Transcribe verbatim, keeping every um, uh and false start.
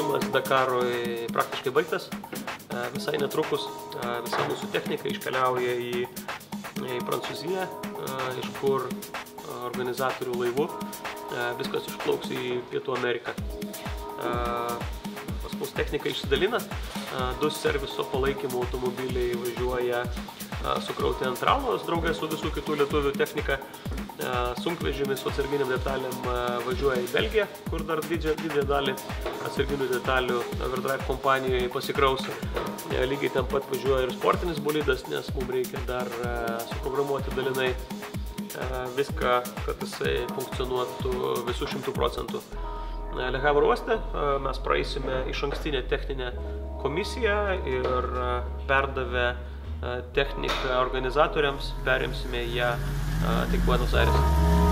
pasiruošimas Dakarui praktiškai baigtas. Visai netrukus visa mūsų technika iškeliauja į, į Prancūziją, iš kur organizatorių laivų viskas išplauks į Pietų Ameriką. Pas mus technika išsidalina, du serviso palaikymo automobiliai važiuoja sukrauti ant tralos, draugė su visų kitų lietuvių technika. Sunkvežimis su atsarginiam detalėm važiuoja į Belgiją, kur dar didžiąją dalį atsarginių detalių Everdrive kompanijoje pasikraus. Lygiai ten pat važiuoja ir sportinis bolidas, nes mums reikia dar suprogramuoti dalinai viską, kad jisai funkcionuotų visų šimtų procentų. Le Havre uoste mes praeisime išankstinę techninę komisiją ir perdavę techniką organizatoriams, perimsime ją tik Buenos Aires.